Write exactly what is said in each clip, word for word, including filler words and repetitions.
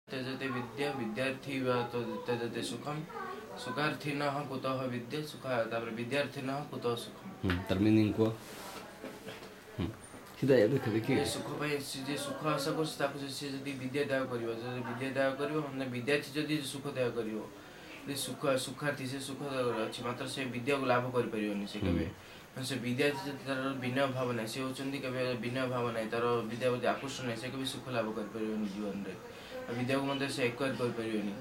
त्यजते विद्या विद्यार्थी वा त्यजते सुखम सुखार्थीनः कुतः विद्या सुखा तापर विद्यार्थीनः कुतः सुखम तर मीनिंग को सीधा ये देख देखिए सुख पाए जे सुख आशा कर ताको से जदी विद्या त्याग करिवो जदी विद्या त्याग करिवो हमने विद्यार्थी जदी सुख त्याग करिवो जे सुख सुखार्थी से सुख अछि मात्र से विद्या को लाभ कर परियोनी से कबे से विद्यार्थी जदी तार विनय भाव नै से होचंदी कबे विनय भाव नै तार विद्या प्रति आकर्षण नै से कबे सुख लाभ कर परियोनी जीवन रे विद्या को मते से एक्वायर कर परियोनी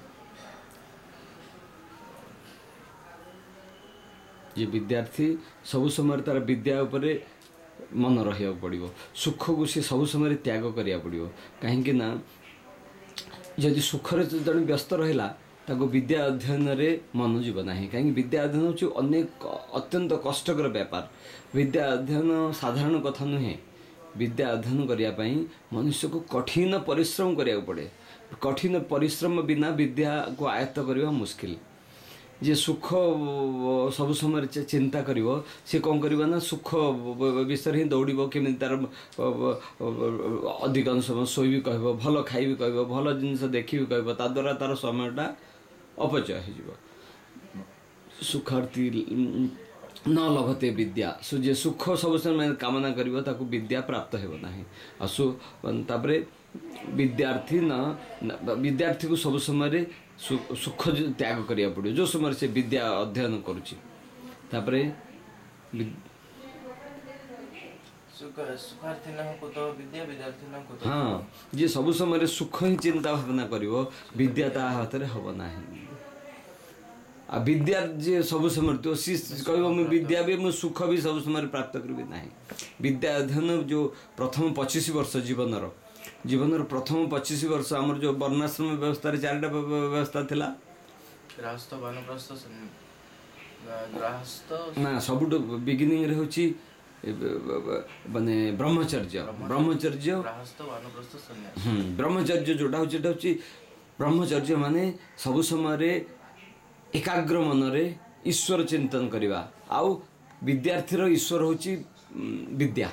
ये विद्यार्थी सब समय तार विद्या उपरे मन रहा पड़ो सुख को सी सब समय त्याग करिया पड़ो कहीं ना जदि सुखरे जन व्यस्त रहा ताको विद्या अध्ययन रे मन जीव ना कहीं विद्या अध्ययन हूँ अनेक अत्यंत कष्टकर व्यापार विद्या अध्ययन साधारण कथा नुहे विद्या अध्ययन करने मनुष्य को कठिन परिश्रम करिया पड़े कठिन परिश्रम बिना विद्या को आयत्त करना मुश्किल जे सुख सब समय चिंता करिवो से कौन करिवो ना सुख विषय ही दौड़ो केमी तार अधिकांश समय शोबी कह भल खाई कह भल जिनस देखी कह ताद्वारा तार समयटा अपचय हो सुखार्थी न लभते विद्या सो जे सुख सब समय कामना करिवो ताको विद्या प्राप्त हेबो नाही असु तापरे विद्यार्थी न विद्यार्थी को सब समय सुख त्याग करिया पड़ो जो समय से विद्या अध्ययन करुच्ची तापरे हाँ जे सब समय सुख ही चिंता भावना करिवो विद्या ता हाथ रे हबो नाही आ विद्या जे सब समय तो सी कहबो मैं विद्या भी मैं सुख भी सब समय प्राप्त करबी नाही विद्या अध्ययन जो प्रथम पच्चीस वर्ष जीवन रो जीवन प्रथम पच्चीस वर्ष आमर जो वर्णाश्रम व्यवस्था चारिटा व्यवस्था थिला गृहस्थ वानप्रस्थ गृहस्थ ना सबुठ बिगिनिंग रे होची माने ब्रह्मचर्य ब्रह्मचर्य गृहस्थ वानप्रस्थ सन्यास हम ब्रह्मचर्य जोटा होची एटा होची ब्रह्मचर्य माने सब समय रे एकाग्र मन रे ईश्वर चिंतन करिवा आउ विद्यार्थी रो ईश्वर होची विद्या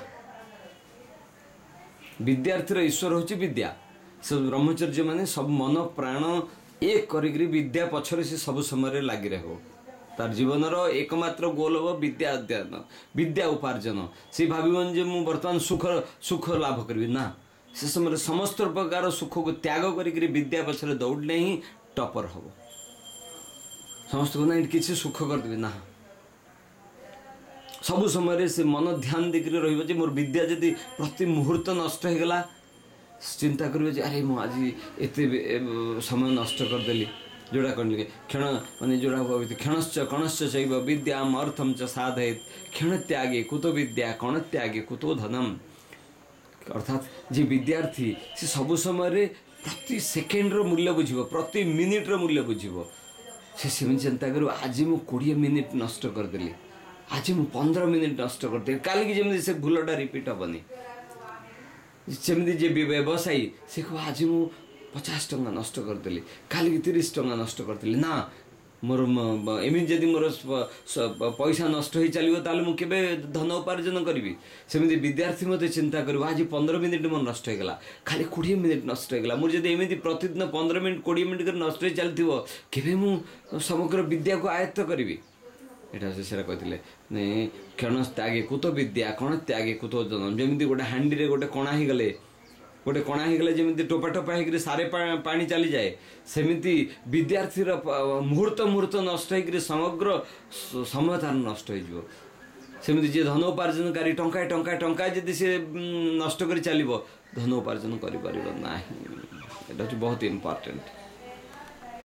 विद्यार्थी ईश्वर होची विद्या सब ब्रह्मचर्य माने सब मन प्राण एक करिकरी विद्या पछरे से सब समय लगी रहो तार जीवन एकमात्र गोल हो विद्या अध्ययन विद्या उपार्जन से भावन जे मु वर्तमान सुख सुख लाभ करी ना से समय समस्त प्रकार सुख को त्याग करिकरी विद्या पछरे दौड़ने ही टपर हम समस्त को ना किसी सुख करदेवी ना सबु समय से मन ध्यान देकर रही मोर विद्या जदि प्रति मुहूर्त नष्ट हो गला चिंता करेंगे अरे मु आज एत समय नष्ट करदेली जोड़ा कह क्षण माने जोड़ा क्षणश्च कणश्च चैव विद्याम अर्थम च साधयेत क्षण त्यागे कुतो विद्या कण त्यागे कुतो धनम अर्थात जे विद्यार्थी से सब समय प्रति सेकेंड रो मूल्य बुझिबो प्रति मिनिट रो मूल्य बुझिबो से सेमि चिंता करू आज मु बीस मिनिट नष्ट करदेली आज मु पंद्रह मिनिट नष्ट करते काली की जमी से भूलटा रिपीट हेनी जमी जे व्यवसायी से कह आज मु पचास टंका नष्ट करदेली काली की तीस टंका नष्ट करदेली ना मोर एमि जदि मोर पैसा नष्ट हो चलो ताले मु केबे धन उपार्जन करी सेमि विद्यार्थी मत चिंता करू आज पंद्रह मिनिट मोर नष्ट होगा खाली कोड़े मिनिट नष्ट होगा मोर जब एमि प्रतिदिन पंद्रह मिनिट कोड़े मिनिट कर नष्ट हो चलती केबे मु समग्र विद्या को आयत्त करी एटा से सेरा कहथिले ने क्षण त्यागे कुत विद्या कण त्यागे कुत जनम जमी गोटे हांडी रे गोटे कणा ही गले गोटे कणा ही गले जमी टोपा टोपा होकर सारे पानी चली जाए सेमिति विद्यार्थीर मुहूर्त मुहूर्त नष्ट होकर समग्र समय तार नष्ट हो सेमिति जे धन उपार्जनकारी टंका टंका टंका जदि से नष्ट कर चलो धन उपार्जन कर पारिबो नाही एटा बहुत इम्पोर्टेंट।